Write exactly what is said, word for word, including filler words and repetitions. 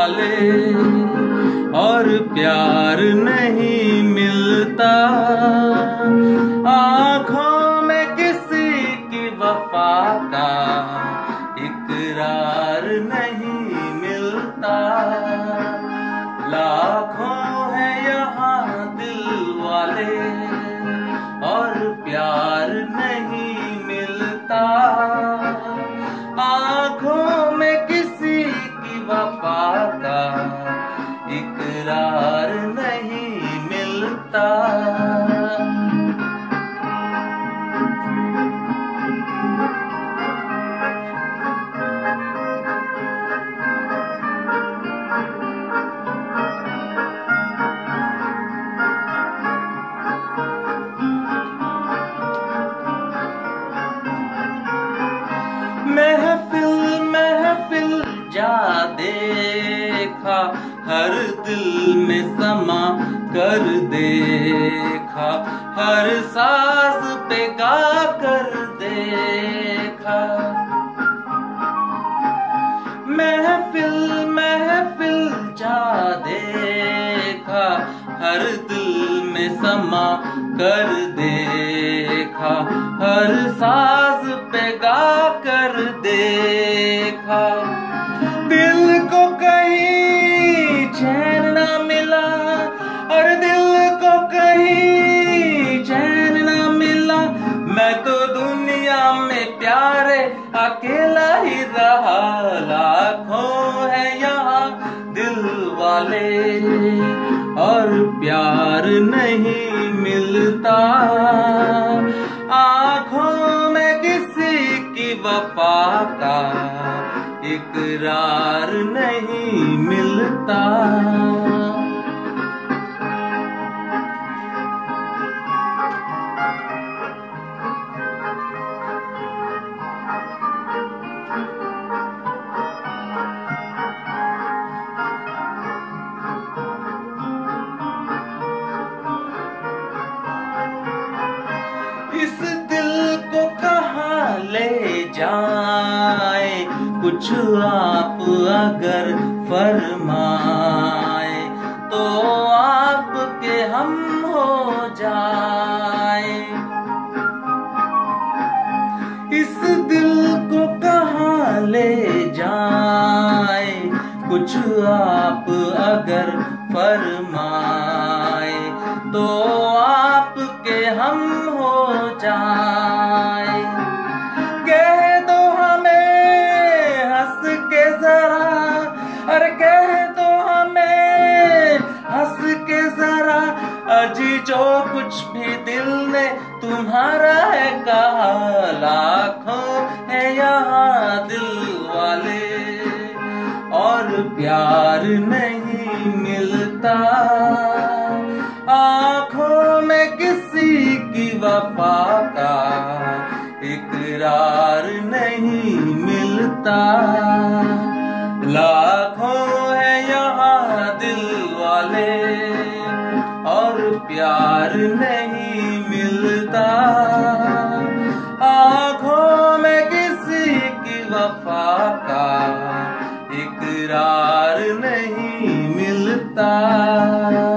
वाले और प्यार नहीं मिलता। आँखों में किसी की वफा का इकरार नहीं मिलता। लाखों है यहाँ दिल वाले और प्यार नहीं मिलता। आँखों में किसी की वफा का इकरार नहीं मिलता। महफिल महफिल जा देखा, हर दिल में समा कर देखा, हर साज पे गा कर देखा। महफिल महफिल जा देखा, हर दिल में समा कर देखा, हर साज पे गा कर देखा। दिल को कहीं चैन ना मिला और दिल को कहीं चैन ना मिला। मैं तो दुनिया में प्यारे अकेला ही रहा। लाखों है यहाँ दिल वाले और प्यार नहीं मिलता। आँखों में किसी की वफा का इकरार नहीं मिलता। इस दिल को कहाँ ले जाए, कुछ आप अगर फरमाए तो आपके हम हो जाए। इस दिल को कहाँ ले जाए, कुछ आप अगर फरमाए तो आपके हम हो जाए। कह दो हमें हंस के जरा, अरे कह दो हमें हंस के जरा, अजी जो कुछ भी दिल ने तुम्हारा है कहा। लाखों है यहाँ दिल वाले और प्यार नहीं मिलता। आँखों में किसी की वफा का इकरार नहीं मिलता। लाखों है यहाँ दिल वाले और प्यार नहीं मिलता। आँखों में किसी की वफा का इकरार नहीं मिलता।